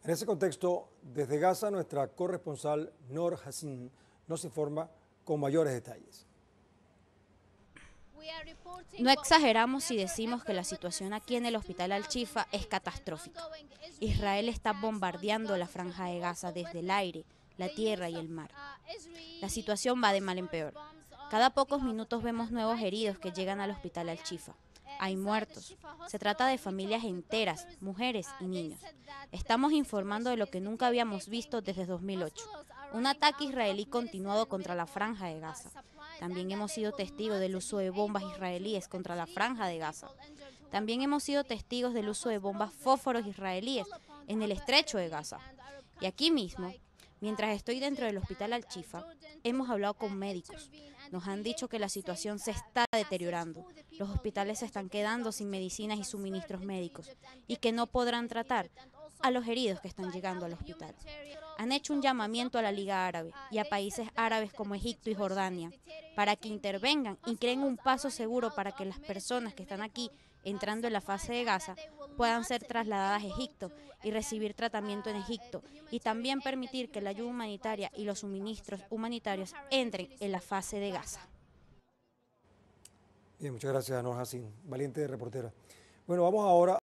En ese contexto, desde Gaza, nuestra corresponsal Noor Hassin nos informa con mayores detalles. No exageramos si decimos que la situación aquí en el hospital Al-Shifa es catastrófica. Israel está bombardeando la franja de Gaza desde el aire, la tierra y el mar. La situación va de mal en peor. Cada pocos minutos vemos nuevos heridos que llegan al hospital Al-Shifa. Hay muertos. Se trata de familias enteras, mujeres y niños. Estamos informando de lo que nunca habíamos visto desde 2008. Un ataque israelí continuado contra la franja de Gaza. También hemos sido testigos del uso de bombas israelíes contra la franja de Gaza. También hemos sido testigos del uso de bombas fósforos israelíes en el estrecho de Gaza. Y aquí mismo, mientras estoy dentro del hospital Al-Shifa, hemos hablado con médicos. Nos han dicho que la situación se está deteriorando. Los hospitales se están quedando sin medicinas y suministros médicos y que no podrán tratar a los heridos que están llegando al hospital. Han hecho un llamamiento a la Liga Árabe y a países árabes como Egipto y Jordania para que intervengan y creen un paso seguro para que las personas que están aquí entrando en la fase de Gaza puedan ser trasladadas a Egipto y recibir tratamiento en Egipto, y también permitir que la ayuda humanitaria y los suministros humanitarios entren en la fase de Gaza. Bien, muchas gracias, Noor Hassin, valiente reportera. Bueno, vamos ahora